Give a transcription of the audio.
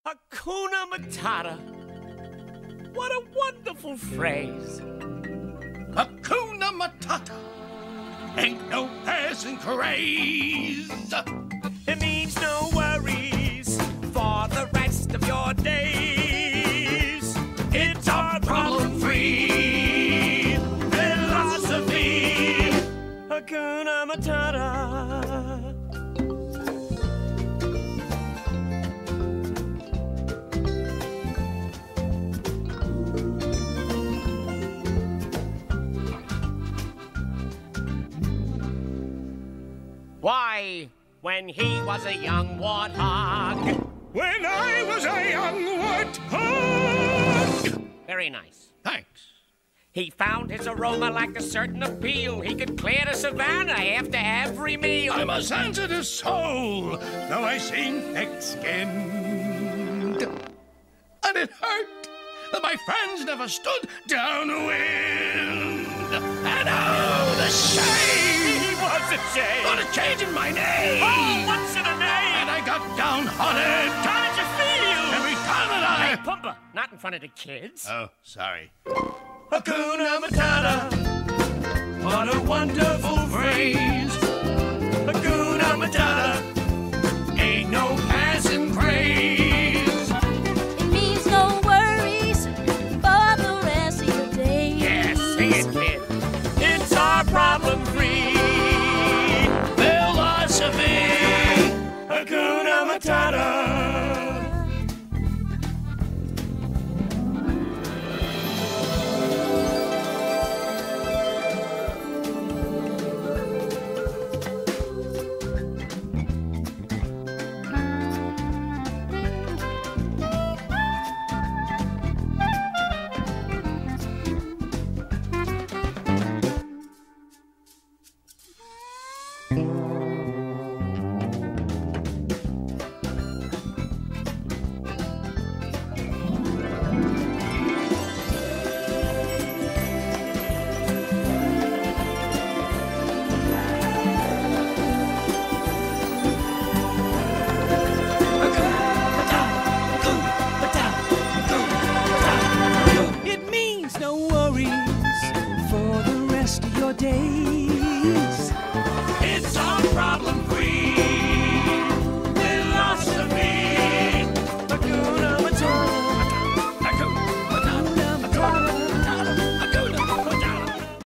Hakuna Matata. What a wonderful phrase. Hakuna Matata. Ain't no passing craze. It means no worries for the rest of your days. It's our problem-free philosophy. Hakuna Matata. Why, when he was a young warthog. When I was a young warthog. Very nice. Thanks. He found his aroma like a certain appeal. He could clear the savannah after every meal. I'm a sensitive soul, though I seem thick-skinned. And it hurt that my friends never stood downwind. And oh, the shame! What's a shame? Oh, the change in my name! Oh, what's in a name? And I got downhearted. How did you feel? Every time that Hey, Pumba, not in front of the kids. Oh, sorry. Hakuna Matata. What a wonderful phrase. Hakuna Matata.